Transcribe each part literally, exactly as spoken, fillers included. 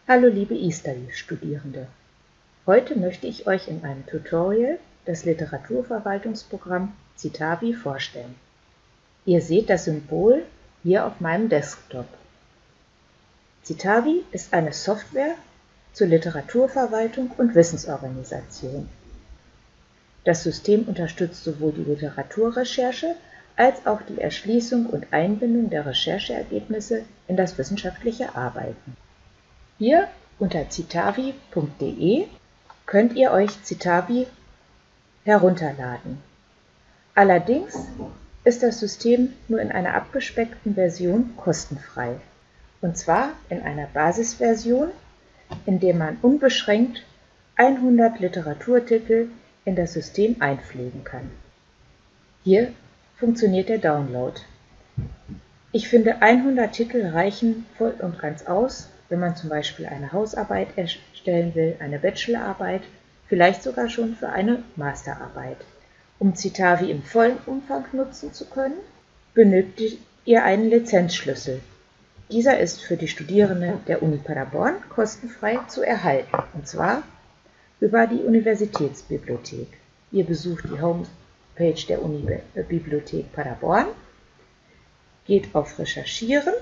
Hallo liebe eStudy-Studierende! Heute möchte ich euch in einem Tutorial das Literaturverwaltungsprogramm Citavi vorstellen. Ihr seht das Symbol hier auf meinem Desktop. Citavi ist eine Software zur Literaturverwaltung und Wissensorganisation. Das System unterstützt sowohl die Literaturrecherche als auch die Erschließung und Einbindung der Rechercheergebnisse in das wissenschaftliche Arbeiten. Hier unter citavi punkt de könnt ihr euch Citavi herunterladen. Allerdings ist das System nur in einer abgespeckten Version kostenfrei. Und zwar in einer Basisversion, in der man unbeschränkt hundert Literaturtitel in das System einpflegen kann. Hier funktioniert der Download. Ich finde, hundert Titel reichen voll und ganz aus, wenn man zum Beispiel eine Hausarbeit erstellen will, eine Bachelorarbeit, vielleicht sogar schon für eine Masterarbeit. Um Citavi im vollen Umfang nutzen zu können, benötigt ihr einen Lizenzschlüssel. Dieser ist für die Studierenden der Uni Paderborn kostenfrei zu erhalten, und zwar über die Universitätsbibliothek. Ihr besucht die Homepage der Uni-Bibliothek Paderborn, geht auf Recherchieren,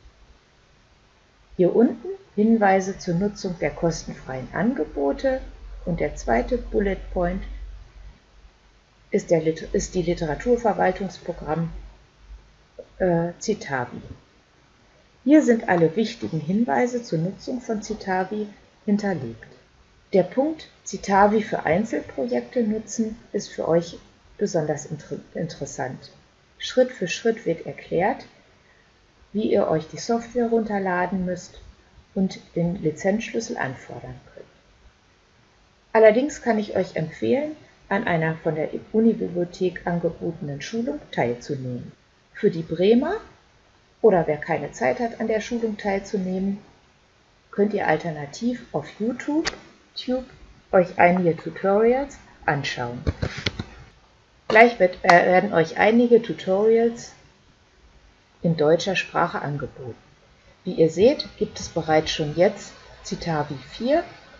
hier unten Hinweise zur Nutzung der kostenfreien Angebote und der zweite Bullet Point ist, der, ist die Literaturverwaltungsprogramm äh, Citavi. Hier sind alle wichtigen Hinweise zur Nutzung von Citavi hinterlegt. Der Punkt Citavi für Einzelprojekte nutzen ist für euch besonders inter interessant. Schritt für Schritt wird erklärt, wie ihr euch die Software runterladen müsst und den Lizenzschlüssel anfordern könnt. Allerdings kann ich euch empfehlen, an einer von der Uni-Bibliothek angebotenen Schulung teilzunehmen. Für die Bremer oder wer keine Zeit hat, an der Schulung teilzunehmen, könnt ihr alternativ auf YouTube Tube, euch einige Tutorials anschauen. Gleich wird, äh, werden euch einige Tutorials in deutscher Sprache angeboten. Wie ihr seht, gibt es bereits schon jetzt Citavi vier.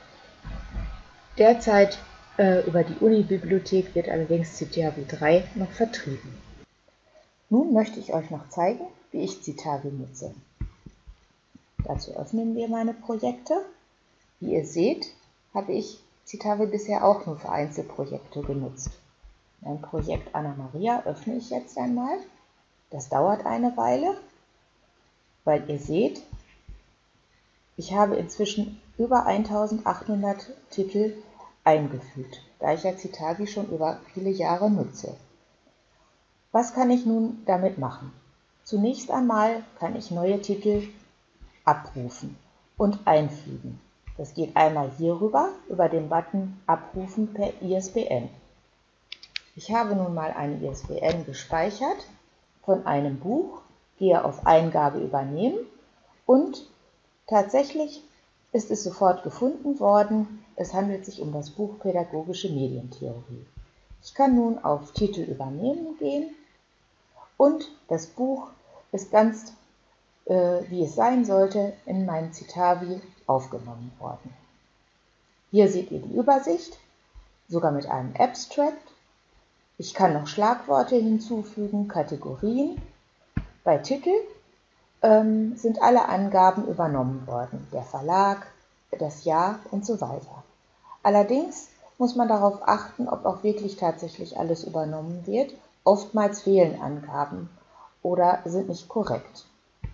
Derzeit äh, über die Uni-Bibliothek wird allerdings Citavi drei noch vertrieben. Nun möchte ich euch noch zeigen, wie ich Citavi nutze. Dazu öffnen wir meine Projekte. Wie ihr seht, habe ich Citavi bisher auch nur für Einzelprojekte genutzt. Mein Projekt Anna Maria öffne ich jetzt einmal. Das dauert eine Weile, weil ihr seht, ich habe inzwischen über eintausendachthundert Titel eingefügt, da ich ja Citavi schon über viele Jahre nutze. Was kann ich nun damit machen? Zunächst einmal kann ich neue Titel abrufen und einfügen. Das geht einmal hierüber, über den Button Abrufen per I S B N. Ich habe nun mal eine I S B N gespeichert von einem Buch, gehe auf Eingabe übernehmen und tatsächlich ist es sofort gefunden worden. Es handelt sich um das Buch Pädagogische Medientheorie. Ich kann nun auf Titel übernehmen gehen und das Buch ist ganz, äh, wie es sein sollte, in meinen Citavi aufgenommen worden. Hier seht ihr die Übersicht, sogar mit einem Abstract. Ich kann noch Schlagworte hinzufügen, Kategorien. Bei Titel ähm, sind alle Angaben übernommen worden, der Verlag, das Jahr und so weiter. Allerdings muss man darauf achten, ob auch wirklich tatsächlich alles übernommen wird. Oftmals fehlen Angaben oder sind nicht korrekt.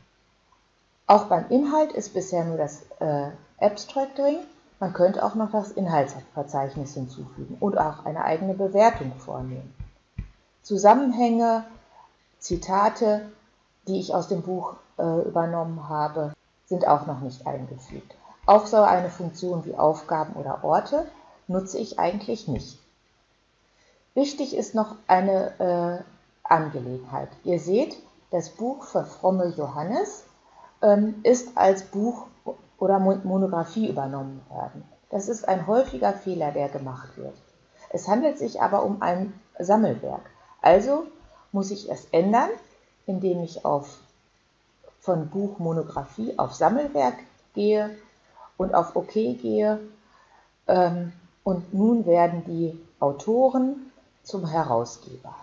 Auch beim Inhalt ist bisher nur das äh, Abstract drin. Man könnte auch noch das Inhaltsverzeichnis hinzufügen und auch eine eigene Bewertung vornehmen. Zusammenhänge, Zitate, die ich aus dem Buch äh, übernommen habe, sind auch noch nicht eingefügt. Auch so eine Funktion wie Aufgaben oder Orte nutze ich eigentlich nicht. Wichtig ist noch eine äh, Angelegenheit. Ihr seht, das Buch für Fromme Johannes ähm, ist als Buch oder Monographie übernommen worden. Das ist ein häufiger Fehler, der gemacht wird. Es handelt sich aber um ein Sammelwerk. Also muss ich es ändern, indem ich auf, von Buch Monographie auf Sammelwerk gehe und auf OK gehe. Ähm, und nun werden die Autoren zum Herausgeber.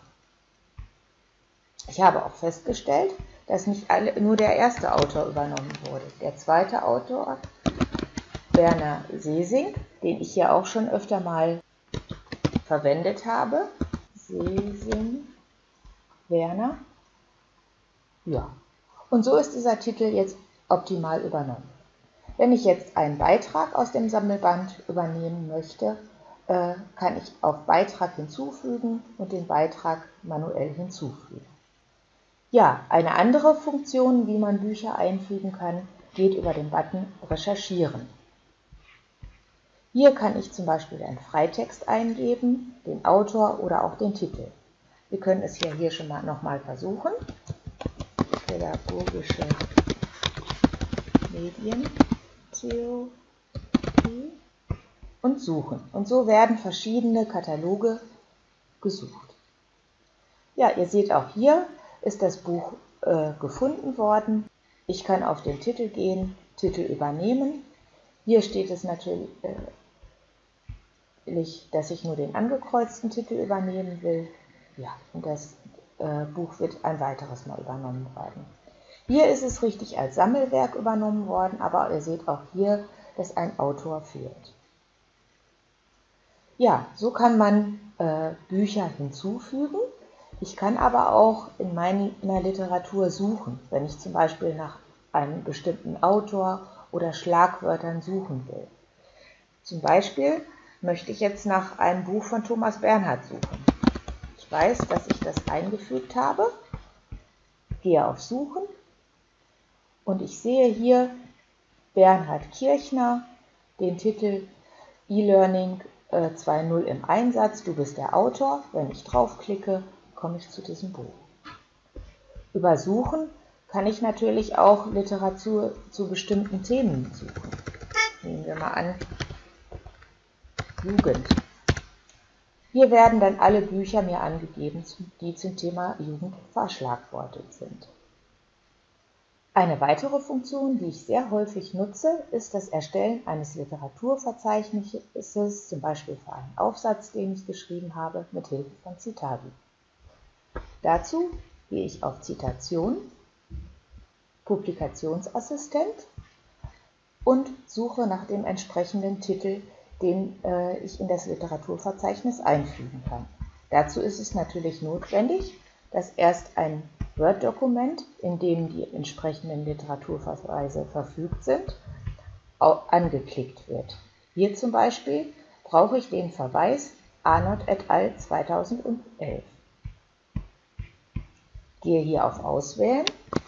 Ich habe auch festgestellt, dass nicht alle, nur der erste Autor übernommen wurde. Der zweite Autor, Werner Sesing, den ich ja auch schon öfter mal verwendet habe. Sesing, Werner. Ja, und so ist dieser Titel jetzt optimal übernommen. Wenn ich jetzt einen Beitrag aus dem Sammelband übernehmen möchte, äh, kann ich auf Beitrag hinzufügen und den Beitrag manuell hinzufügen. Ja, eine andere Funktion, wie man Bücher einfügen kann, geht über den Button Recherchieren. Hier kann ich zum Beispiel einen Freitext eingeben, den Autor oder auch den Titel. Wir können es ja hier schon mal nochmal versuchen. Pädagogische Medientheorie und suchen. Und so werden verschiedene Kataloge gesucht. Ja, ihr seht auch hier ist das Buch äh, gefunden worden. Ich kann auf den Titel gehen, Titel übernehmen. Hier steht es natürlich, äh, dass ich nur den angekreuzten Titel übernehmen will. Ja, und das äh, Buch wird ein weiteres Mal übernommen werden. Hier ist es richtig als Sammelwerk übernommen worden, aber ihr seht auch hier, dass ein Autor fehlt. Ja, so kann man äh, Bücher hinzufügen. Ich kann aber auch in meiner Literatur suchen, wenn ich zum Beispiel nach einem bestimmten Autor oder Schlagwörtern suchen will. Zum Beispiel möchte ich jetzt nach einem Buch von Thomas Bernhard suchen. Ich weiß, dass ich das eingefügt habe, gehe auf Suchen und ich sehe hier Bernhard Kirchner, den Titel E-Learning äh, zwei Punkt null im Einsatz, du bist der Autor. Wenn ich draufklicke, komme ich zu diesem Buch. Über Suchen kann ich natürlich auch Literatur zu bestimmten Themen suchen. Nehmen wir mal an, Jugend. Hier werden dann alle Bücher mir angegeben, die zum Thema Jugend verschlagwortet sind. Eine weitere Funktion, die ich sehr häufig nutze, ist das Erstellen eines Literaturverzeichnisses, zum Beispiel für einen Aufsatz, den ich geschrieben habe, mit Hilfe von Citavi. Dazu gehe ich auf Zitation, Publikationsassistent und suche nach dem entsprechenden Titel, den äh, ich in das Literaturverzeichnis einfügen kann. Dazu ist es natürlich notwendig, dass erst ein Word-Dokument, in dem die entsprechenden Literaturverweise verfügt sind, auch angeklickt wird. Hier zum Beispiel brauche ich den Verweis Arnold et al. zweitausendelf. Gehe hier auf Auswählen,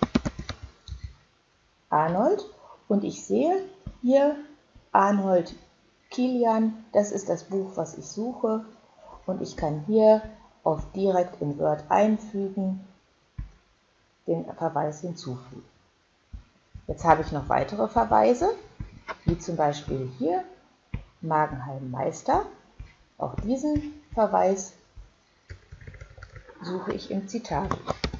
Arnold, und ich sehe hier Arnold Kilian, das ist das Buch, was ich suche, und ich kann hier auf direkt in Word einfügen, den Verweis hinzufügen. Jetzt habe ich noch weitere Verweise, wie zum Beispiel hier Magenheim Meister. Auch diesen Verweis suche ich im Citavi.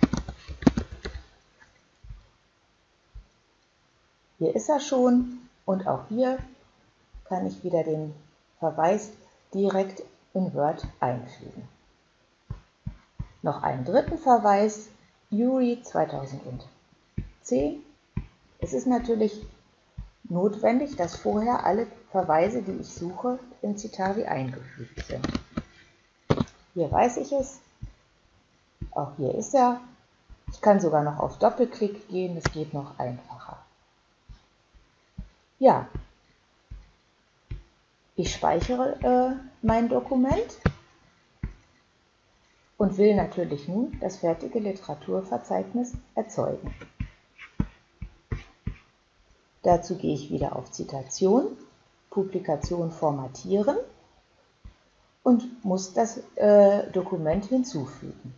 Hier ist er schon und auch hier kann ich wieder den Verweis direkt in Word einfügen. Noch einen dritten Verweis, Juri zweitausendzehn. Es ist natürlich notwendig, dass vorher alle Verweise, die ich suche, in Citavi eingefügt sind. Hier weiß ich es, auch hier ist er. Ich kann sogar noch auf Doppelklick gehen, das geht noch einfacher. Ja, ich speichere äh, mein Dokument und will natürlich nun das fertige Literaturverzeichnis erzeugen. Dazu gehe ich wieder auf Zitation, Publikation formatieren und muss das äh, Dokument hinzufügen.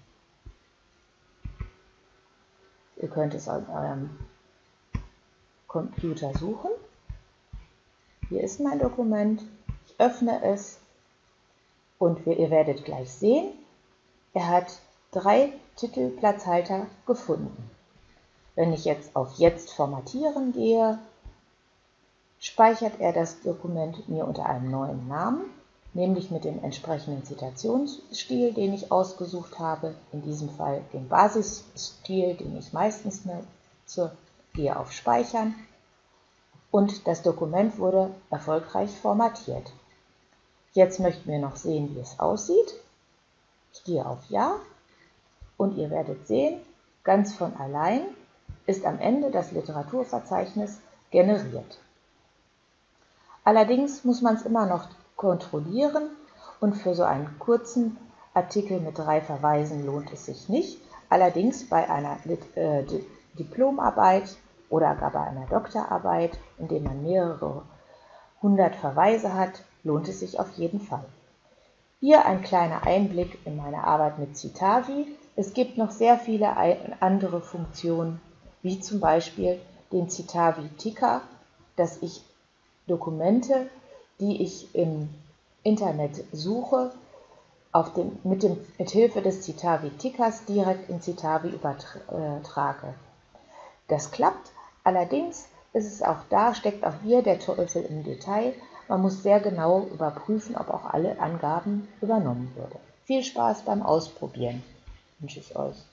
Ihr könnt es auf eurem Computer suchen. Hier ist mein Dokument, ich öffne es und ihr werdet gleich sehen, er hat drei Titelplatzhalter gefunden. Wenn ich jetzt auf Jetzt formatieren gehe, speichert er das Dokument mir unter einem neuen Namen, nämlich mit dem entsprechenden Zitationsstil, den ich ausgesucht habe, in diesem Fall den Basisstil, den ich meistens nutze, gehe auf Speichern und das Dokument wurde erfolgreich formatiert. Jetzt möchten wir noch sehen, wie es aussieht. Ich gehe auf Ja und ihr werdet sehen, ganz von allein ist am Ende das Literaturverzeichnis generiert. Allerdings muss man es immer noch kontrollieren und für so einen kurzen Artikel mit drei Verweisen lohnt es sich nicht. Allerdings bei einer äh, Diplomarbeit oder gar bei einer Doktorarbeit, in der man mehrere hundert Verweise hat, lohnt es sich auf jeden Fall. Hier ein kleiner Einblick in meine Arbeit mit Citavi. Es gibt noch sehr viele andere Funktionen, wie zum Beispiel den Citavi Ticker, dass ich Dokumente, die ich im Internet suche, auf dem, mit, dem, mit Hilfe des Citavi Tickers direkt in Citavi übertrage. Das klappt, allerdings ist es auch da, steckt auch hier der Teufel im Detail. Man muss sehr genau überprüfen, ob auch alle Angaben übernommen wurden. Viel Spaß beim Ausprobieren wünsche ich euch.